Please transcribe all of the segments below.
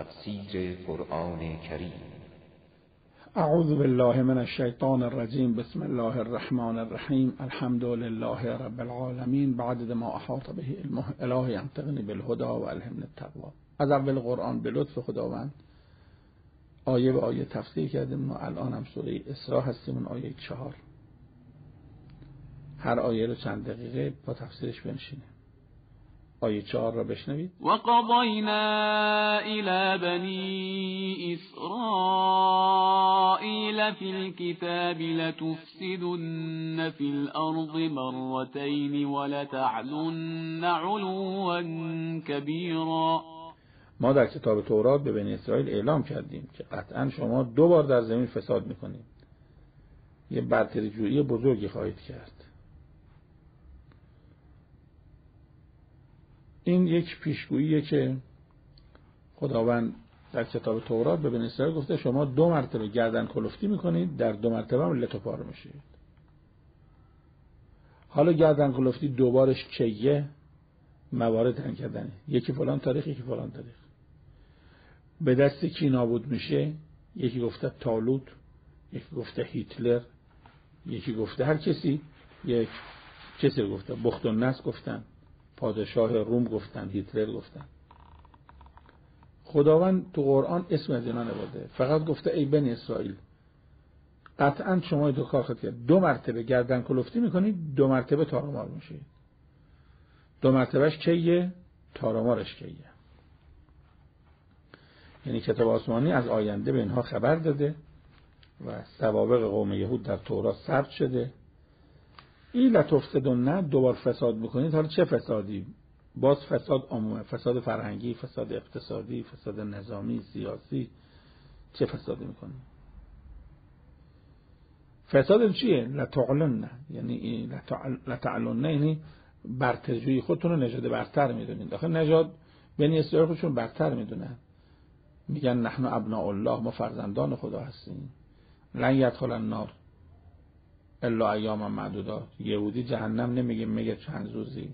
تفسیر قرآن کریم. اعوذ بالله من الشیطان الرجیم. بسم الله الرحمن الرحیم. الحمد لله رب العالمین. بعد ما احاط به علمه الهی انطقنی بالهدى و الهمنی التقوی. از اول قرآن به لطف خداوند آیه به آیه تفسیر کردیم و الان هم سوره اسراء هستیم، اون آیه 4. هر آیه رو چند دقیقه با تفسیرش بنشینیم. آیه 4 را بشنوید. وقضینا الی بنی اسرائیل فی الكتاب لتفسدن فی الارض مرتين ولتعلن علوا کبیرا. ما در کتاب تورات به بنی اسرائیل اعلام کردیم که قطعا شما 2 بار در زمین فساد میکنید، یه برتری‌جویی بزرگی خواهید کرد. این یک پیشگوییه که خداوند در کتاب تورات به بنی اسرائیل گفته شما 2 مرتبه گردن کلفتی میکنید، در 2 مرتبه هم لت و پاره میشید. حالا گردن کلفتی 2 بارش کیه؟ موارد تعیین کردنه، یکی فلان تاریخ یکی فلان تاریخ. به دست کی نابود میشه؟ یکی گفته طالوت، یکی گفته هیتلر، یکی گفته هر کسی، یک کسی گفته بختالنصر گفتن، پادشاه روم گفتن، هیتلر گفتن. خداوند تو قرآن اسم از اینا نبرده، فقط گفته ای بنی اسرائیل قطعا شما 2 کار خواهید کرد. 2 مرتبه گردن کلفتی میکنید، 2 مرتبه تارمار میشید. 2 مرتبهش کیه؟ تارمارش کیه؟ یعنی کتاب آسمانی از آینده به اینها خبر داده و سوابق قوم یهود در تورات ثبت شده. این لتفسدن، 2 بار فساد میکنید. حالا چه فسادی؟ باز فساد عمومی، فساد فرهنگی، فساد اقتصادی، فساد نظامی، سیاسی. چه فسادی میکنید؟ فساد چیه؟ لتعلن، یعنی لتعلن یعنی برترجویی، خودتون رو نژاد برتر میدونید. آخه نژاد بنی اسرائیل خودشون برتر میدونن، میگن نحن ابناء الله، ما فرزندان خدا هستیم. لن یدخل النار الا ایاما معدودات. یهودی جهنم نمیگه، میگه چند روزی.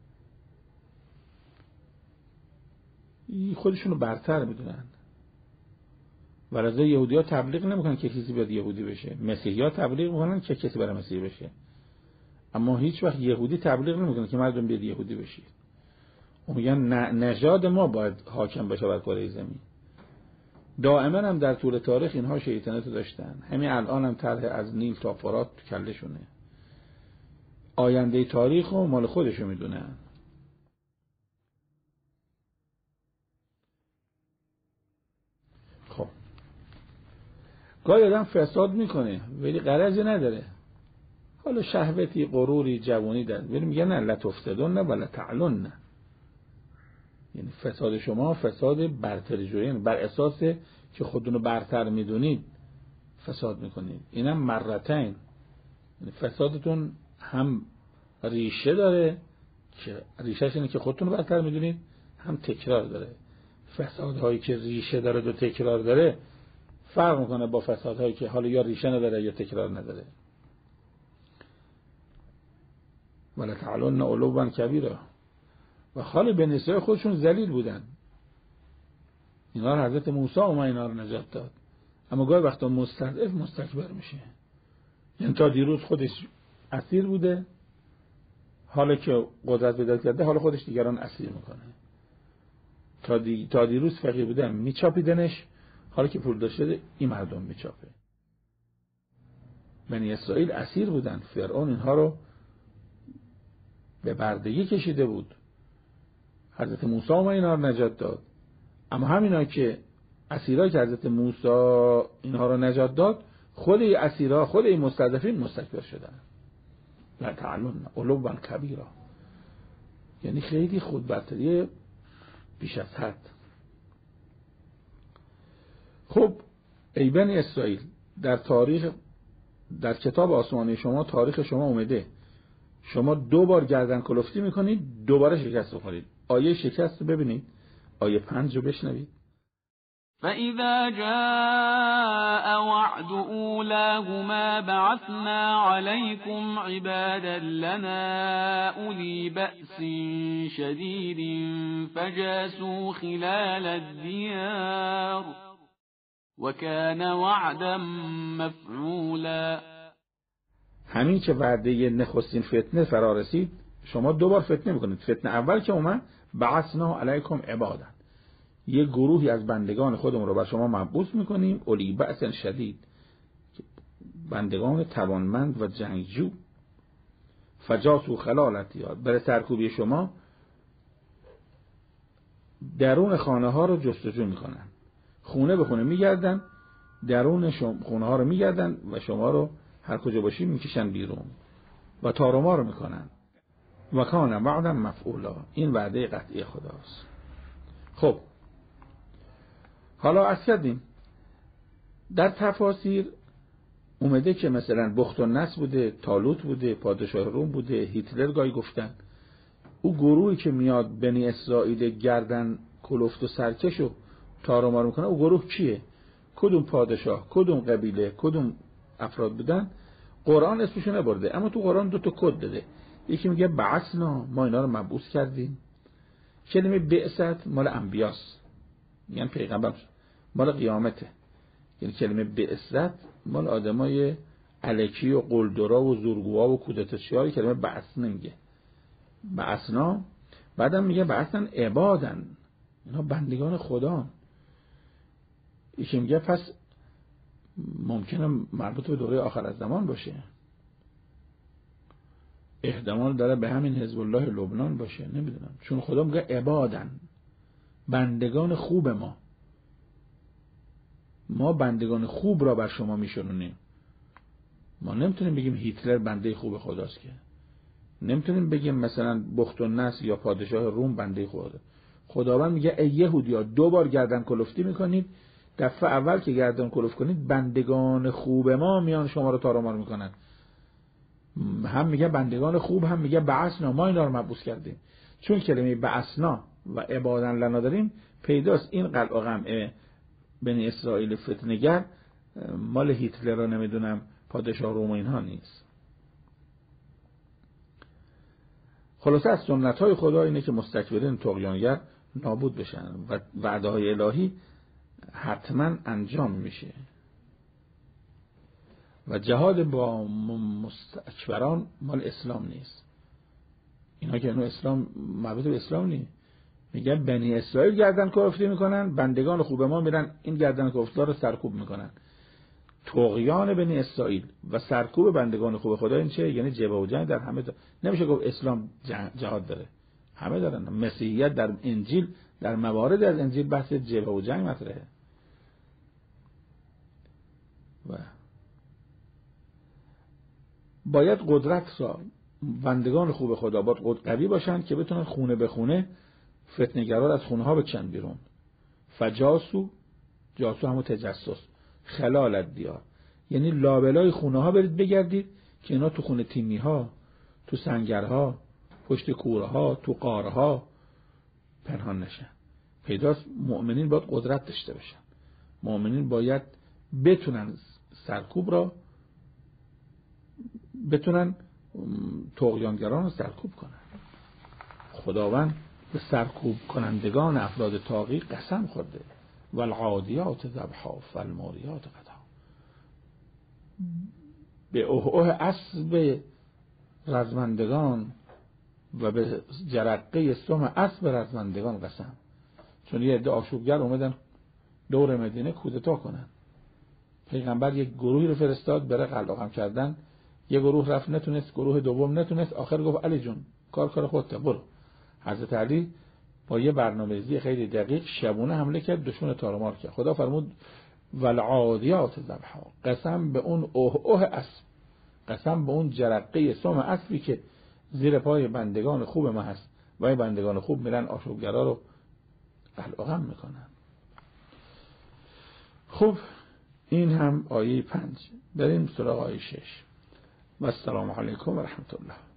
خودشونو برتر میدونن. ولذا یهودی ها تبلیغ نمیکنن که کسی بیاد یهودی بشه، مسیحی ها تبلیغ میکنن که کسی برای مسیحی بشه، اما هیچ وقت یهودی تبلیغ نمیکنه که مردم بیاد یهودی بشید. اون میگن نژاد ما باید حاکم بشه بر کره زمین. دائما هم در طول تاریخ اینها شیطنت داشتن. همین الان هم طرح از نیل تا فرات تو کلشونه. آینده تاریخ رو مال خودشو میدونن. خب گاهی آدم فساد میکنه ولی غرضی نداره، حالا شهوتی، غروری، جوانی داره، ولی میگه نه لتفسدن ولا تعلن. یعنی فساد شما فساد برتری‌جویی، بر اساس که خودتونو برتر میدونید فساد میکنید. اینم مرتين. یعنی فسادتون هم ریشه داره که ریشهش اینه که خودتونو برتر میدونید، هم تکرار داره. فسادهایی که ریشه داره و تکرار داره فرق میکنه با فسادهایی که حالا یا ریشه نداره یا تکرار نداره. ولا تعلن علوا کبیرا. و خاله بنی اسرائیل خودشون ذلیل بودن. اینا رو حضرت موسی اومد اینا رو نجات داد، اما گاهی وقتا مستضعف مستکبر میشه. یعنی تا دیروز خودش اسیر بوده، حالا که قدرت پیدا کرده حالا خودش دیگران اسیر میکنه. تا دیروز فقیر بوده میچاپیدنش، حالا که پول داشته این مردم میچاپه. بنی اسرائیل اسیر بودن، فرعون اینها رو به بردگی کشیده بود. حضرت موسی اومد اینا رو نجات داد، اما همینا که اسیرایی که حضرت موسی اینها رو نجات داد، خود این اسیرا، خود این مستضعفین مستکبر شدن. لا تعلن علوا کبیرا. یعنی خیلی خودبرتری بیش از حد. خب ای بنی اسرائیل، در کتاب آسمانی شما تاریخ شما اومده، شما 2 بار گردن کلفتی میکنید، 2 بار شکست بخورید. آیه شکست رو ببینید، آیه 5 رو بشنوید. فإذا جاء وعد أولاهما بعثنا عليكم عبادا لنا أولي بأس شديد فجاسوا خلال الديار وكان وعدا مفعولا. همین که وعده نخستین فتنه فرا رسید شما دوبار فتنه میکنید. فتنه اول که اومد بعثنا علیکم عبادا، یه گروهی از بندگان خودمون رو بر شما مبعوث میکنیم، اولی بأس شدید، بندگان توانمند و جنگجو، فجاسوا خلال الدیار، برای سرکوبی شما درون خانه ها رو جستجو میکنن، خونه به خونه میگردن، درون خونه ها رو میگردن و شما رو هر کجا باشی میکشن بیرون و تارو رو میکنن. و کان وعدا مفعولا، این وعده قطعی خداست. خب حالا عرض کردیم در تفاسیر اومده که مثلا بختالنصر بوده، طالوت بوده، پادشاه روم بوده، هیتلر گاهی گفتن. او گروهی که میاد بنی اسرائیل گردن کلفت و سرکش و تارمار میکنه، او گروه کیه؟ کدوم پادشاه، کدوم قبیله، کدوم افراد بودن؟ قرآن اسمشو نبرده، اما تو قرآن دو تا کد داده. یکی میگه بعثنا، ما اینا رو مبعوث کردیم. کلمه بعثت مال انبیاست، میگن پیغمبر، مال قیامته. یعنی کلمه بعثت مال آدمای الکی و قلدرا و زورگوها و کودتاچی‌ها، کلمه بعث نمیگه. بعثنا، بعدم میگه بعثن عبادن، اینا بندگان خدا. یکی میگه پس ممکنه مربوط به دوره آخر از زمان باشه، احتمال داره به همین حزب الله لبنان باشه، نمیدونم، چون خدا میگه عبادن، بندگان خوب ما بندگان خوب را بر شما میشنونیم. ما نمیتونیم بگیم هیتلر بنده خوب خداست، که نمیتونیم بگیم مثلا بختالنصر یا پادشاه روم بنده خداست. خداوند میگه ای یهودیا دو بار گردن کلفتی میکنید، دفعه اول که گردن کلفت کنید بندگان خوب ما میان شما رو تارمار میکنن. هم میگه بندگان خوب، هم میگه بعثنا، ما اینا رو مبعوث کردیم. چون کلمه بعثنا و عبادن لنا داریم، پیداست این قلع و قمع بنی اسرائیل فتنه‌گر مال هیتلر رو نمیدونم پادشاه روم اینها نیست. خلاصه از سنت‌های خدا اینه که مستکبرین طغیانگر نابود بشن و وعده‌های الهی حتما انجام میشه و جهاد با مستکبران مال اسلام نیست. اینا که اسلام مربوط به اسلام نیست. میگه بنی اسرائیل گردن کلفتی میکنن، بندگان خوب ما میرن این گردن کلفت‌ها رو سرکوب میکنن. طغیان بنی اسرائیل و سرکوب بندگان خوب خدا این چه؟ یعنی جبه و جنگ در همه نمیشه گفت اسلام جهاد داره، همه دارن. مسیحیت در انجیل، در موارد از انجیل بحث جبه و جنگ مطرحه. و باید قدرت را بندگان خوب خدا باید قوی باشن که بتونن خونه به خونه فتنه‌گرا از خونه ها بکشن بیرون. فجاسو، جاسو همون تجسس، خلال الدیار، یعنی لابلای خونه ها برید بگردید که اینا تو خونه تیمی ها، تو سنگرها، پشت کوره ها، تو قاره ها پنهان نشن. پیداست مؤمنین باید قدرت داشته باشن، مؤمنین باید بتونن سرکوب را، بتونن طغیانگران رو سرکوب کنن. خداوند به سرکوب کنندگان افراد طاغی قسم خورده، والعادیات ذبحا فالموریات قدحا، به اوه اسب رزمندگان و به جرقه سم اسب رزمندگان قسم. چون یه عده آشوبگر اومدن دور مدینه کودتا کنن، پیغمبر یک گروهی رو فرستاد بره قلقم کردن، یه گروه رفت نتونست، گروه دوم نتونست، آخر گفت علی جون کار خودته برو. حضرت علی با یه برنامه‌ریزی خیلی دقیق شبونه حمله کرد، دشمن تارمار کرد. خدا فرمود والعادیات ذبحا، قسم به اون اوه اسب، قسم به اون جرقه سم اسبی که زیر پای بندگان خوب ما هست و این بندگان خوب میرن آشوبگرا رو قلقم میکنن. خب این هم آیه 5. بریم سراغ آیه 6. و السلام علیکم و رحمت الله.